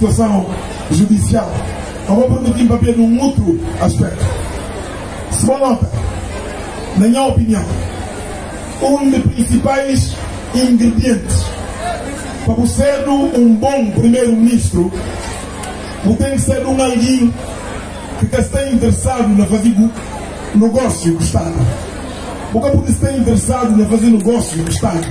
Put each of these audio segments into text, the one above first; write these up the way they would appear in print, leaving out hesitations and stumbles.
situação judicial. Eu vou permitir papel num outro aspecto. Se você nota, na minha opinião, um dos principais ingredientes para você ser um bom primeiro-ministro, você tem que ser um alguém que está interessado em fazer negócio com o Estado. Porque pode estar interessado em fazer negócio com o Estado.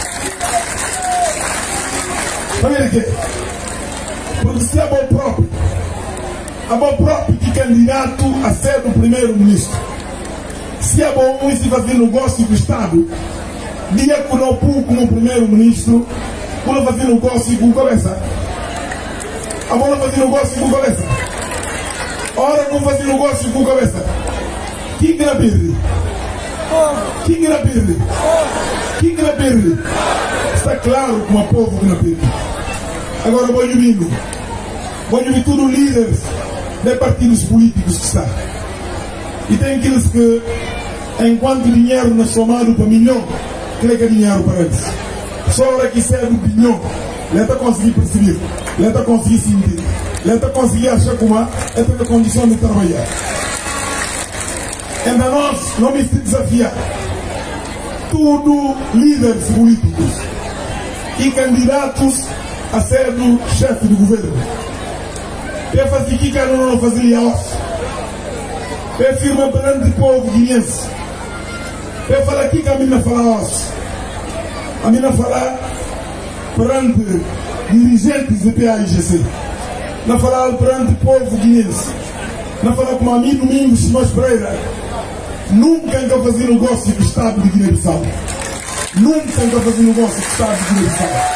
Sabe quê? Porque se é bom próprio que candidato a ser o primeiro-ministro. Se é bom se fazer negócio com o Estado, dia que não pôr como primeiro-ministro, quando fazer negócio com a cabeça. A bola fazer negócio com a cabeça. Ora não fazer negócio com a cabeça. Quem que na perde? Quem que na perde? Quem que na perde? Está claro como o povo que na perde. Agora vou ouvir todos os líderes de partidos políticos que está. E tem aqueles que, enquanto o dinheiro não é somado para milhão, que é dinheiro para eles. Só a hora que serve o bilhão, ele está conseguindo perceber, ele está conseguindo sentir, ele está conseguindo achar como é a condição de trabalhar. Então nós não me desafiar todos líderes políticos e candidatos a ser do chefe do governo. Para fazer o que quer não fazer a osso. Para firmar perante o povo guinense. Para falar aqui que a mina fala osso. A mina falar perante dirigentes do PAIGC. Não falar perante o povo guinense. Não falar como a mim, Domingos Simões Pereira. Nunca quer fazer negócio com o Estado de Guiné-Bissau. Nunca quer fazer negócio com o Estado de Guiné-Bissau.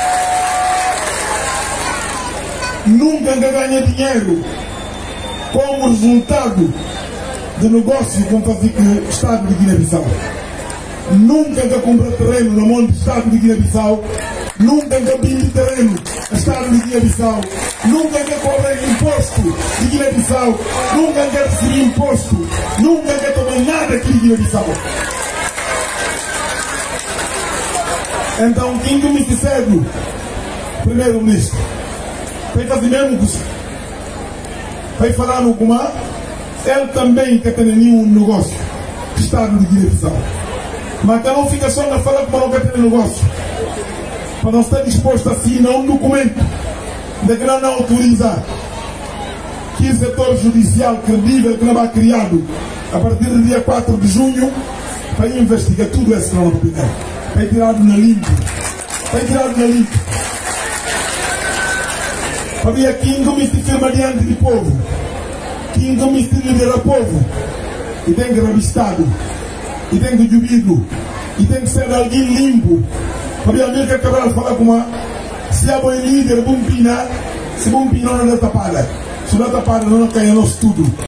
Nunca ganha dinheiro como resultado do negócio com o Estado de Guiné-Bissau. Nunca compra terreno na mão do Estado de Guiné-Bissau. Nunca vende terreno no Estado de Guiné-Bissau. Nunca cobra imposto de Guiné-Bissau. Nunca receber imposto. Nunca tomar nada aqui de Guiné-Bissau. Então, quem me sucede, primeiro-ministro, vai fazer mesmo que vai falar no Gumá, ele também quer ter nenhum negócio do Estado de Guiné-Bissau. Mas que não fica só na fala como não quer ter negócio. Para não estar disposto a assinar um documento de que não autoriza que o setor judicial credível que não vai criado a partir do dia 4 de junho para investigar tudo esse que não opinião. Vai tirado na limpo. Vai tirado na limpo. Havia quem me firma diante do povo, quem me lidera o povo, e tem que revistado, e tem que jubido, e tem que ser alguém limpo. Havia alguém que acabaram de falar com uma, se é bom líder, bom pinar, se bom pinar não é tapada, se não é tapada não é cair nosso tudo.